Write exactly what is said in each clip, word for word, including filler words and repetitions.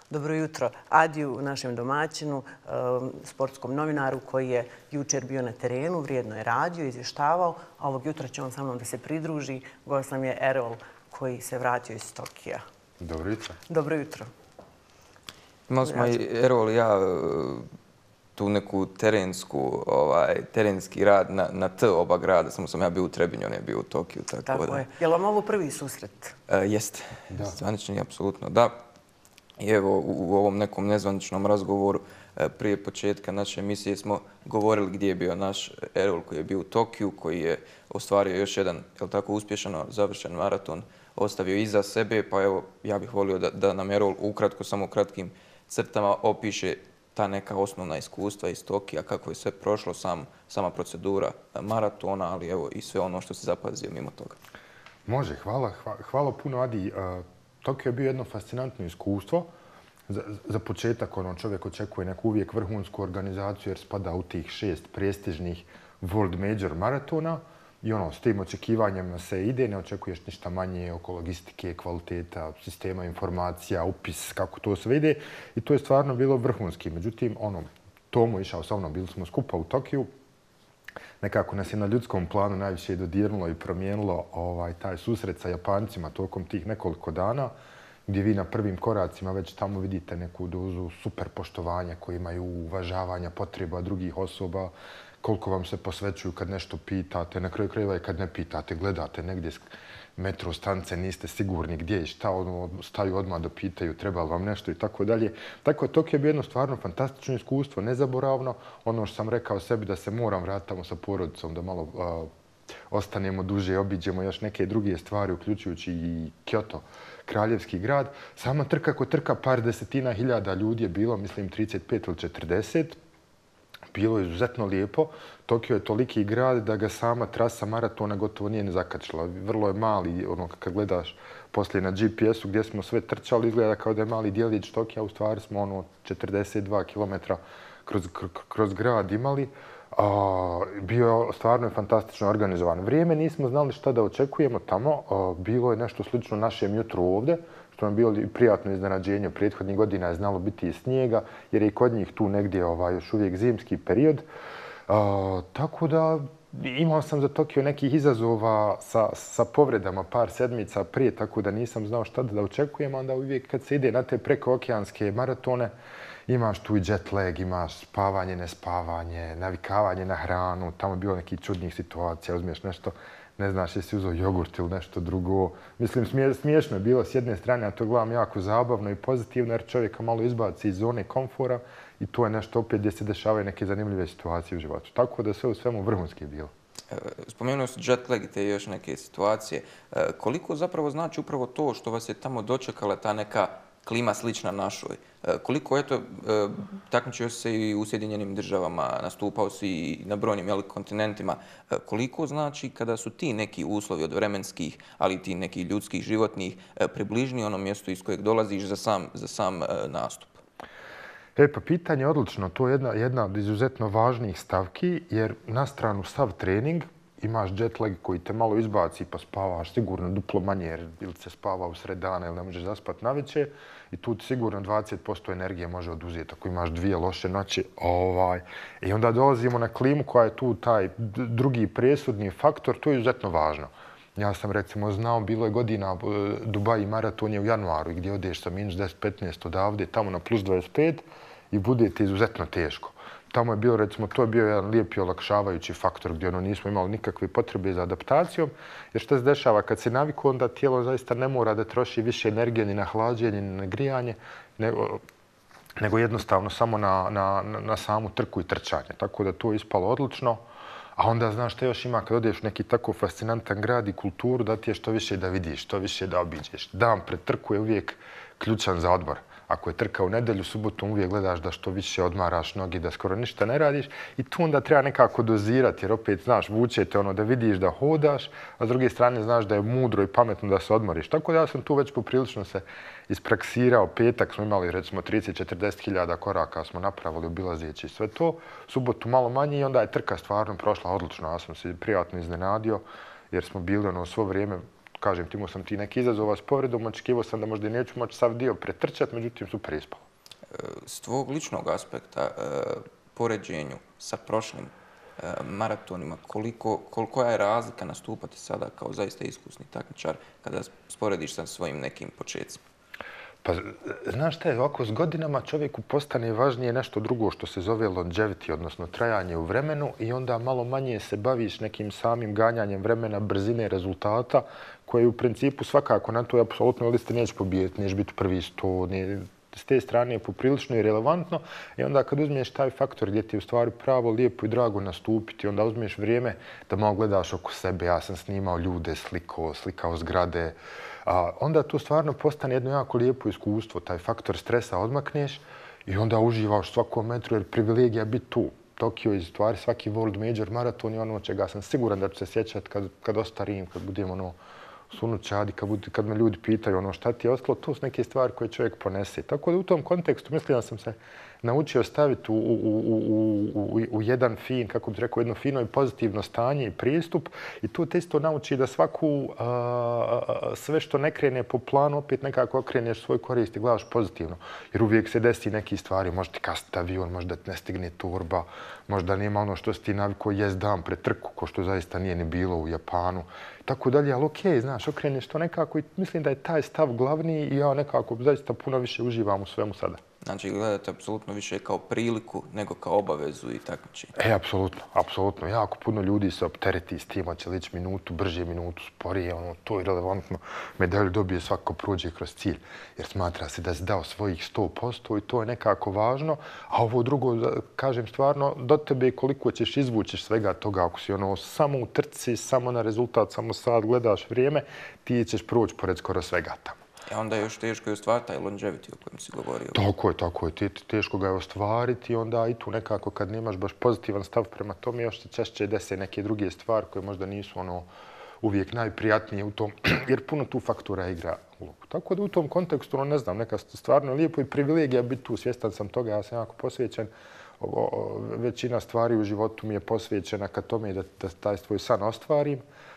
Dobro jutro. Adiju, našem domaćinu, sportskom novinaru koji je jučer bio na terenu, vrijedno je radio, izvještavao, a ovog jutra će on sa mnom da se pridruži. Gost nam je Erol koji se vratio iz Tokija. Dobro jutro. Dobro jutro. Imali smo i Erol i ja tu neku terensku, terenski rad na T oba grada. Samo sam ja bio u Trebinju, on je bio u Tokiju. Tako je. Je li vam ovo prvi susret? Jeste. Zvanični, apsolutno da. I evo, u ovom nekom nezvaničnom razgovoru prije početka naše emisije smo govorili gdje je bio naš Erol koji je bio u Tokiju, koji je ostvario još jedan, jel tako, uspješno završen maraton, ostavio iza sebe, pa evo, ja bih volio da, da nam Erol ukratko, samo u kratkim crtama opiše ta neka osnovna iskustva iz Tokija, kako je sve prošlo, sam, sama procedura maratona, ali evo i sve ono što se zapazio mimo toga. Može, hvala. Hvala puno, Adi. Tokio je bio jedno fascinantno iskustvo. Za, za početak ono, čovjek očekuje neku uvijek vrhunsku organizaciju jer spada u tih šest prestižnih World Major maratona i ono, s tim očekivanjem se ide, ne očekuješ ništa manje oko logistike, kvaliteta, sistema informacija, upis, kako to sve ide i to je stvarno bilo vrhunski. Međutim, ono, Tomo je išao sa mnom, bili smo skupa u Tokiju. Nekako nas je na ljudskom planu najviše dodirnulo i promijenilo ovaj, taj susret sa Japancima tokom tih nekoliko dana, gdje vi na prvim koracima već tamo vidite neku dozu super poštovanja koji imaju uvažavanja potreba drugih osoba, koliko vam se posvećuju kad nešto pitate, na kraju krajeva i kad ne pitate, gledate negdje metro stanice, niste sigurni gdje i šta, ono, staju odmah da pitaju treba li vam nešto i tako dalje. Tako je Tokio je bio jedno stvarno fantastično iskustvo, nezaboravno. Ono što sam rekao sebi da se moram vratiti tamo sa porodicom, da malo a, ostanemo duže, obiđemo još neke druge stvari, uključujući i Kyoto, kraljevski grad. Sama trka ko trka, par desetina hiljada ljudi je bilo, mislim trideset pet ili četrdeset. Bilo je izuzetno lijepo. Tokio je toliki grad da ga sama trasa maratona gotovo nije ne zakačila. Vrlo je mali, ono, kad gledaš poslije na G P S-u gdje smo sve trčali, izgleda kao da je mali dijelić Tokija, u stvari smo ono četrdeset dva kilometra kroz, kroz grad imali. A, bio je stvarno fantastično organizovan. Vrijeme nismo znali šta da očekujemo tamo. A, bilo je nešto slično našem jutru ovdje, što nam bilo prijatno iznenađenje. Prethodnih godina je znalo biti i snijega, jer je i kod njih tu negdje ovaj, još uvijek zimski period. A, tako da imao sam za Tokio nekih izazova sa, sa povredama par sedmica prije, tako da nisam znao šta da očekujem. Onda uvijek kad se ide na te prekookeanske maratone, imaš tu i jet lag, imaš spavanje, nespavanje, navikavanje na hranu. Tamo je bilo nekih čudnih situacija, uzmiješ nešto, ne znaš jesi uzeo jogurt ili nešto drugo. Mislim, smije, smiješno je bilo s jedne strane, a to gledam jako zabavno i pozitivno, jer čovjeka malo izbaci iz zone komfora i to je nešto opet gdje se dešavaju neke zanimljive situacije u životu. Tako da sve u svemu vrhunski je bilo. Spomenuo su jet lag i te još neke situacije. Koliko zapravo znači upravo to što vas je tamo dočekala ta neka klima slična našoj? Koliko, eto, takmičio se i u Sjedinjenim državama, nastupao si i na brojnim jeli, kontinentima. Koliko znači kada su ti neki uslovi od vremenskih, ali i ti neki ljudskih, životnih, približni onom mjestu iz kojeg dolaziš za sam, za sam nastup? E, pa pitanje je odlično. To je jedna, jedna od izuzetno važnijih stavki, jer na stranu sav trening imaš jet lag koji te malo izbaci pa spavaš sigurno duplo manje jer ili se spava u sred dana ili ne možeš zaspati navečer i tu ti sigurno dvadeset posto energije može oduzeti ako imaš dvije loše noći. Ovaj. I onda dolazimo na klimu koja je tu taj drugi presudni faktor, to je izuzetno važno. Ja sam recimo znao, bilo je godina Dubai maraton je u januaru gdje odeš sa minus deset petnaest odavde tamo na plus dvadeset pet i bude ti izuzetno teško. Tamo je bio, recimo, to je bio jedan lijepi olakšavajući faktor gdje ono nismo imali nikakve potrebe za adaptacijom. Jer što se dešava? Kad se naviku, onda tijelo zaista ne mora da troši više energije ni na hlađenje, ni na grijanje, nego, nego jednostavno samo na, na, na samu trku i trčanje. Tako da to je ispalo odlično. A onda znaš što još ima kad odeš u neki tako fascinantan grad i kulturu, da ti je što više da vidiš, što više da obiđeš. Dan pred trku je uvijek ključan za odmor. Ako je trka u nedjelju, subotom uvijek gledaš da što više odmaraš nogi, da skoro ništa ne radiš i tu onda treba nekako dozirati jer opet, znaš, vučete ono da vidiš da hodaš, a s druge strane znaš da je mudro i pametno da se odmoriš. Tako da ja sam tu već poprilično se ispraksirao. Petak smo imali recimo trideset do četrdeset hiljada koraka smo napravili obilazeći sve to. Subotu malo manje i onda je trka stvarno prošla odlično. Ja sam se prijatno iznenadio jer smo bili ono svo vrijeme kažem, imao sam ti neki izazova s povredom, očekivao sam da možda i neću moći sav dio pretrčati, međutim super ispalo. S tvog ličnog aspekta, poređenju sa prošlim maratonima, koja je razlika nastupati sada kao zaista iskusni takmičar kada sporediš sa svojim nekim početcima? Pa, znaš šta je, ovako s godinama čovjeku postane važnije nešto drugo što se zove longevity, odnosno trajanje u vremenu i onda malo manje se baviš nekim samim ganjanjem vremena, brzine, rezultata, koje u principu svakako na toj apsolutnoj listi neće pobijeti, neće biti prvi sto, ne, s te strane je poprilično i relevantno i onda kad uzmeš taj faktor gdje ti je u stvari pravo, lijepo i drago nastupiti, onda uzmeš vrijeme da malo gledaš oko sebe. Ja sam snimao ljude, slikao, slikao zgrade. A onda to stvarno postane jedno jako lijepo iskustvo. Taj faktor stresa odmakneš i onda uživaš svakom metru jer privilegija biti tu. Tokio je stvari svaki World Major maraton i ono čega sam siguran da ću se sjećati kad, kad ostarim, kad budem ono sunučadi, kad, bud, kad me ljudi pitaju ono šta ti je ostalo, to su neke stvari koje čovjek ponese. Tako da u tom kontekstu mislim da sam se naučio staviti u, u, u, u, u jedan fin, kako bih rekao, jedno fino i pozitivno stanje i pristup i to te isto nauči da svaku a, sve što ne krene po planu opet nekako okreneš svoj korist i gledaš pozitivno. Jer uvijek se desi neki stvari, možda ti kasniti avion, možda ti ne stigne torba, možda nema ono što si ti navikao jest dan pred trku, ko što zaista nije ni bilo u Japanu. Tako dalje, ali okej, okay, znaš, okreneš to nekako i mislim da je taj stav glavni i ja nekako zaista puno više uživam u svemu sada. Znači, gledate apsolutno više kao priliku nego kao obavezu i takmičenje. E, apsolutno, apsolutno. Jako puno ljudi se optereti s tim, će lići minutu brže, minutu sporije, ono, to je relevantno. Medalju dobije svako prođe kroz cilj, jer smatra se da si dao svojih sto posto i to je nekako važno. A ovo drugo, kažem stvarno, do tebe koliko ćeš izvući svega toga, ako si ono samo u trci, samo na rezultat, samo sad gledaš vrijeme, ti ćeš proći pored skoro svega tamo. A onda je još teško i ostvariti taj longevity o kojem si govorio. Tako je, tako je. Teško ga je ostvariti i onda i tu nekako kad nemaš baš pozitivan stav prema tome, još se češće dese neke druge stvari koje možda nisu ono uvijek najprijatnije u tom, jer puno tu faktora igra ulogu. Tako da u tom kontekstu, no ne znam, neka stvarno lijepo i privilegija biti tu, svjestan sam toga, ja sam jako posvećen. Većina stvari u životu mi je posvećena ka tome da, da taj svoj san ostvarim.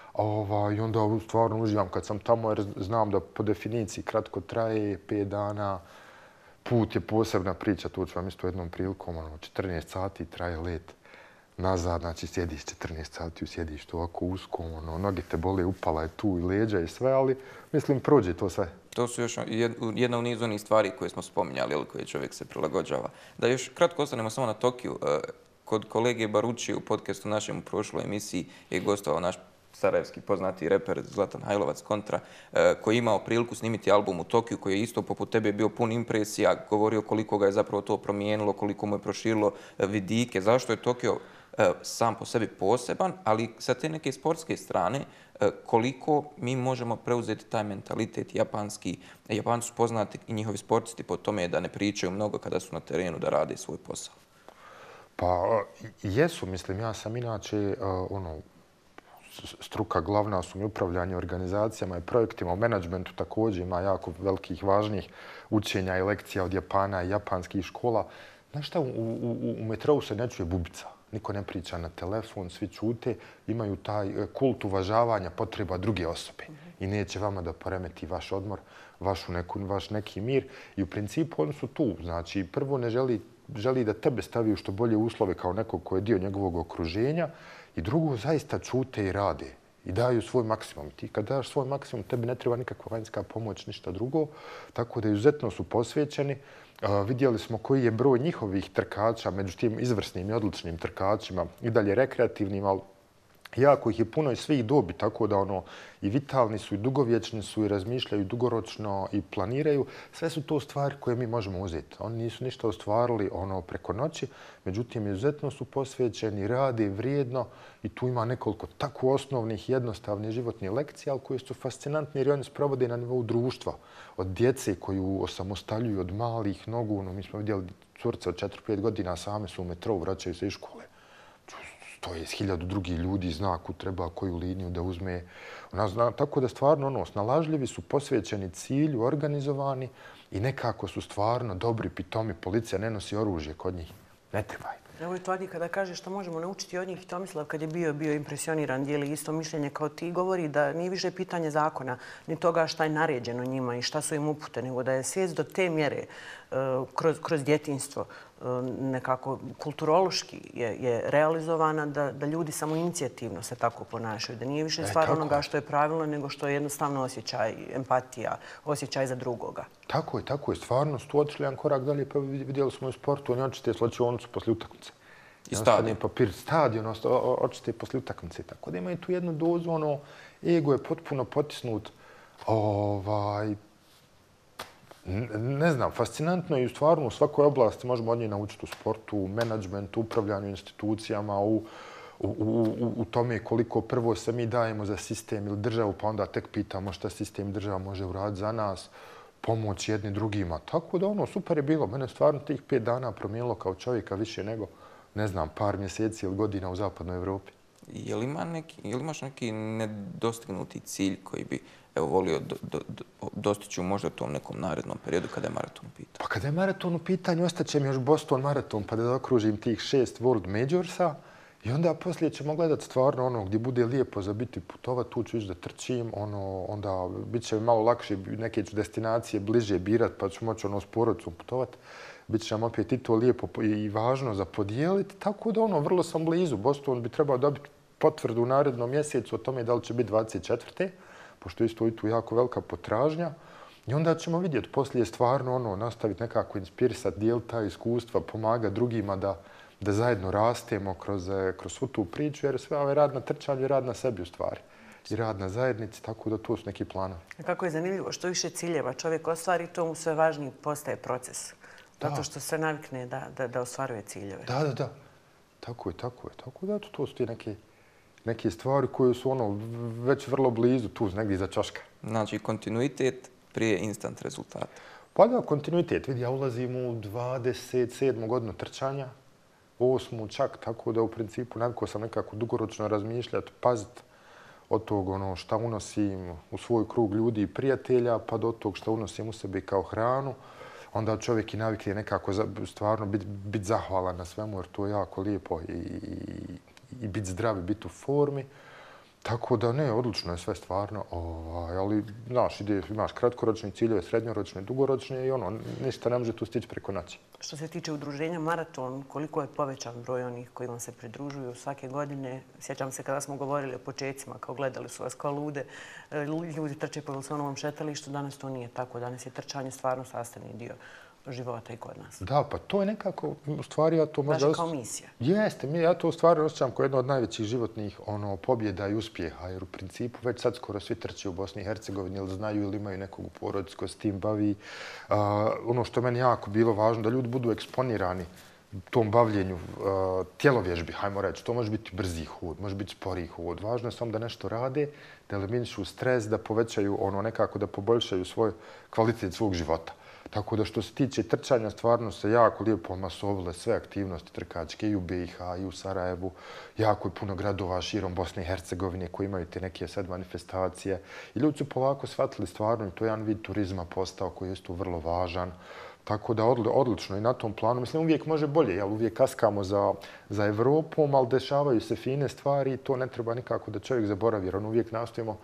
I onda stvarno uživam kad sam tamo jer znam da po definiciji kratko traje, pet dana, put je posebna priča, to ću vam isto jednom prilikom, četrnaest sati traje let nazad, znači sjediš četrnaest sati u sjedištu ovako usko, noge te bole, upala je tu i leđa i sve, ali mislim prođe to sve. To su još jedna u nizu onih stvari koje smo spominjali, ili koje čovjek se prilagođava. Da još kratko ostanemo samo na Tokiju. Kod kolege Barući u podcastu našem u prošloj emisiji je gostovao naš sarajevski poznati reper Zlatan Hajlovac Kontra, koji je imao priliku snimiti album u Tokiju, koji je isto poput tebe bio pun impresija, govorio koliko ga je zapravo to promijenilo, koliko mu je proširilo vidike, zašto je Tokio sam po sebi poseban, ali sa te neke sportske strane, koliko mi možemo preuzeti taj mentalitet japanski. Japanci su poznati i njihovi sportisti po tome da ne pričaju mnogo kada su na terenu da rade svoj posao. Pa jesu, mislim, ja sam inače ono, struka glavna su mi upravljanje organizacijama i projektima. U menadžmentu također ima jako velikih, važnih učenja i lekcija od Japana i japanskih škola. Znaš šta, u, u, u metrou se ne čuje bubica. Niko ne priča na telefon, svi čute, imaju taj kult uvažavanja potreba druge osobe. I neće vama da poremeti vaš odmor, vašu neku, vaš neki mir. I u principu oni su tu. Znači, prvo ne želi, želi da tebe stavi u što bolje uslove kao nekog ko je dio njegovog okruženja. I drugo, zaista čute i rade i daju svoj maksimum. Ti kad daš svoj maksimum, tebi ne treba nikakva vanjska pomoć, ništa drugo. Tako da izuzetno su posvećeni. Uh, vidjeli smo koji je broj njihovih trkača među tim izvrsnim i odličnim trkačima i dalje rekreativnim, ali jako ih je puno i svih dobi, tako da ono i vitalni su i dugovječni su i razmišljaju dugoročno i planiraju. Sve su to stvari koje mi možemo uzeti. Oni nisu ništa ostvarili ono preko noći, međutim izuzetno su posvećeni, rade vrijedno i tu ima nekoliko tako osnovnih, jednostavnih životnih lekcija, ali koje su fascinantne jer oni sprovode na nivou društva. Od djece koju osamostaljuju od malih nogu, no mi smo vidjeli curce od četiri pet godina same su u metrou, vraćaju se iz škole. To je s hiljadu drugih ljudi, zna kud treba, koju liniju da uzme. Zna, tako da stvarno ono, snalažljivi su, posvećeni cilju, organizovani i nekako su stvarno dobri pitomi. Policija ne nosi oružje kod njih. Ne treba im. Evo je to, Adi, kada kaže što možemo naučiti od njih, Tomislav kad je bio, bio impresioniran, dijeli isto mišljenje kao ti, govori da nije više pitanje zakona, ni toga šta je naređeno njima i šta su im upute, nego da je svijest do te mjere kroz, kroz djetinjstvo nekako kulturološki je, je realizovana da, da ljudi samo inicijativno se tako ponašaju, da nije više stvar e, onoga što je pravilno, nego što je jednostavno osjećaj, empatija, osjećaj za drugoga. Tako je, tako je. Stvarno su otišli jedan korak dalje, pa vidjeli smo u sportu, oni očite slačionicu posle utakmice. I stadion. Papir, stadion, očite posle utakmice. Tako da imaju tu jednu dozu, ono, ego je potpuno potisnut. Ovaj, ne znam, fascinantno je i stvarno u svakoj oblasti možemo od nje naučiti u sportu, u menadžmentu, upravljanju institucijama, u, u, u, u tome koliko prvo se mi dajemo za sistem ili državu, pa onda tek pitamo šta sistem i država može uraditi za nas, pomoć jedni drugima. Tako da ono, super je bilo. Mene stvarno tih pet dana promijenilo kao čovjeka više nego, ne znam, par mjeseci ili godina u zapadnoj Evropi. Je li, ima neki, je li imaš neki nedostignuti cilj koji bi evo, volio do, do, do, dostići možda u tom nekom narednom periodu kada je maraton u pitanju? Pa kada je maraton u pitanju, ostaće mi još Boston maraton pa da okružim tih šest World Majorsa i onda poslije ćemo gledati stvarno ono gdje bude lijepo za biti putovat, tu ću ići da trčim, ono, onda bit će malo lakše, neke ću destinacije bliže birat pa ću moći ono s porodicom putovat. Biće nam opet i to lijepo i važno za podijeliti, tako da ono, vrlo sam blizu. Boston bi trebao dobiti potvrdu u narednom mjesecu o tome da li će biti dvadeset četvrte pošto isto i tu jako velika potražnja. I onda ćemo vidjeti poslije stvarno ono, nastaviti nekako inspirisati, dijeliti ta iskustva, pomagati drugima da, da zajedno rastemo kroz, kroz svu tu priču, jer sve ovaj rad na trčanju je rad na sebi u stvari. I rad na zajednici, tako da to su neki planovi. Kako je zanimljivo, što više ciljeva čovjek ostvari, to mu sve važniji postaje proces. Zato što se navikne da, da, da ostvaruje ciljeve. Da, da, da. Tako je, tako je. Tako da to su ti neke, neke stvari koje su ono već vrlo blizu, tu negdje iza čoška. Znači kontinuitet prije instant rezultata. Pa da, kontinuitet. Vidi, ja ulazim u dvadeset sedmu godinu trčanja, osmu čak, tako da u principu navikao sam nekako dugoročno razmišljati, paziti od tog ono, šta unosim u svoj krug ljudi i prijatelja, pa do tog šta unosim u sebi kao hranu. Onda čovjek i navikne nekako stvarno biti bit zahvalan na svemu, jer to je jako lijepo i, i, i biti zdrav i biti u formi. Tako da ne, odlično je sve stvarno, ovaj, ali znaš, ide, imaš kratkoročne ciljeve, srednjoročne, dugoročne i ono, ništa ne može tu stići preko noći. Što se tiče udruženja Maraton, koliko je povećan broj onih koji vam se pridružuju svake godine? Sjećam se kada smo govorili o počecima, kao gledali su vas kao lude, ljudi trče po Wilsonovom šetalištu, danas to nije tako, danas je trčanje stvarno sastavni dio života i kod nas. Da, pa to je nekako, u stvari ja to možda... Baš kao misija. Jeste, ja to u stvari osjećam kao jedno od najvećih životnih ono, pobjeda i uspjeha, jer u principu već sad skoro svi trče u Bosni i Hercegovini, ili znaju ili imaju nekog u porodicu ko s tim bavi. Uh, ono što je meni jako bilo važno, da ljudi budu eksponirani tom bavljenju uh, tjelovježbi, hajmo reći. To može biti brzi hod, može biti sporiji hod. Važno je samo da nešto rade, da eliminišu stres, da povećaju ono nekako, da poboljšaju svoj kvalitet svog života. Tako da što se tiče trčanja, stvarno se jako lijepo masovile sve aktivnosti trkačke i u B i H i u Sarajevu. Jako je puno gradova širom Bosne i Hercegovine koji imaju te neke sad manifestacije. I ljudi su polako shvatili stvarno i to je jedan vid turizma postao koji je isto vrlo važan. Tako da odlično i na tom planu. Mislim, uvijek može bolje, jel uvijek kaskamo za, za Evropom, ali dešavaju se fine stvari i to ne treba nikako da čovjek zaboravi, jer on uvijek nastojimo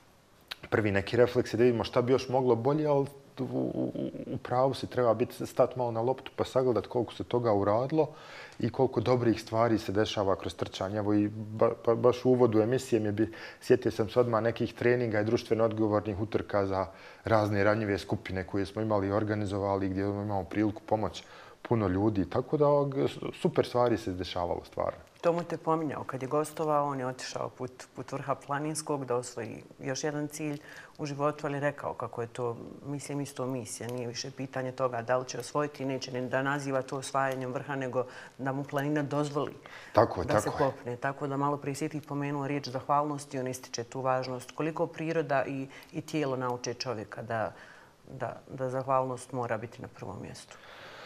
prvi neki refleksi da vidimo šta bi još moglo bolje, ali u, u, u pravu se treba biti stati malo na loptu pa sagledati koliko se toga uradilo i koliko dobrih stvari se dešava kroz trčanje. Evo i ba, ba, baš u uvodu emisije mi bi, sjetio sam se odmah nekih treninga i društveno odgovornih utrka za razne ranjive skupine koje smo imali i organizovali gdje imamo priliku pomoći puno ljudi. Tako da super stvari se dešavalo stvarno. Tomu te pominjao. Kad je gostovao, on je otišao put, put vrha planinskog da osvoji još jedan cilj u životu, ali rekao kako je to, mislim, isto misija. Nije više pitanje toga da li će osvojiti i neće ne da naziva to osvajanjem vrha, nego da mu planina dozvoli tako je, da tako se popne. Je. Tako da malo prije si ti pomenuo riječ zahvalnosti, on ističe tu važnost. Koliko priroda i, i tijelo nauče čovjeka da, da, da zahvalnost mora biti na prvom mjestu.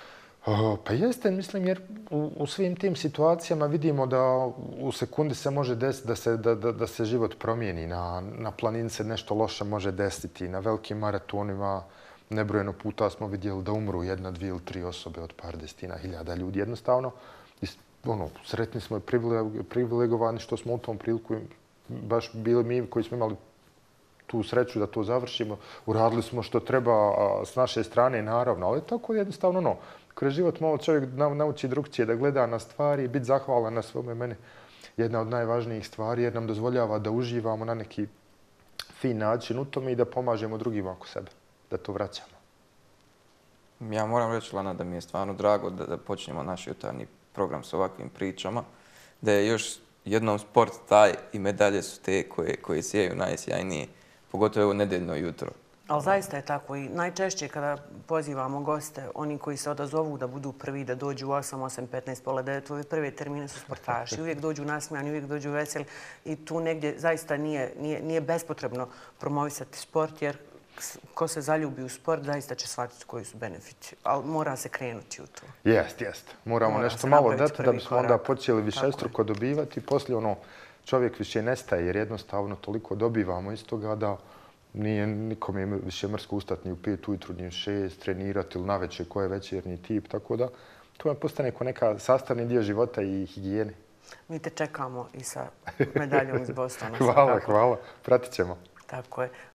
Pa jeste, mislim, jer u, u svim tim situacijama vidimo da u sekundi se može desiti da se, da, da, da se život promijeni. Na, na planini se nešto loše može desiti. Na velikim maratonima nebrojeno puta smo vidjeli da umru jedna, dvije ili tri osobe od par desetina hiljada ljudi. Jednostavno, ono, sretni smo i privilegovani što smo u tom priliku baš bili mi koji smo imali tu sreću da to završimo. Uradili smo što treba s naše strane, naravno, ali tako jednostavno, ono, kroz život malo čovjek nauči drugčije da gleda na stvari i biti zahvalan na svome. Mene jedna od najvažnijih stvari jer nam dozvoljava da uživamo na neki fin način u tome i da pomažemo drugima oko sebe, da to vraćamo. Ja moram reći, Lana, da mi je stvarno drago da, da počnemo naš jutarnji program s ovakvim pričama, da je još jednom sport taj i medalje su te koje, koje sijaju najsjajnije, pogotovo ovo nedeljno jutro. Ali zaista je tako i najčešće kada pozivamo goste, oni koji se odazovu da budu prvi, da dođu u osam, osam petnaest, pola devet, ove prve termine su sportaši. Uvijek dođu nasmijani, uvijek dođu veseli i tu negdje zaista nije, nije, nije bespotrebno promovisati sport jer ko se zaljubi u sport zaista će shvatiti koji su benefiti. Ali mora se krenuti u to. Jest, jest. Moramo Mora nešto se malo napraviti dati da prvi bismo onda korak. počeli višestruko dobivati. Poslije ono, čovjek više nestaje jer jednostavno toliko dobivamo iz toga da nije nikome više mrsko ustati ni u pet ujutru, ni u šest, trenirati ili navečer ko je večernji tip. Tako da to postane kao neka sastavni dio života i higijene. Mi te čekamo i sa medaljom iz Bostona. Hvala, hvala. Pratit ćemo. Tako je.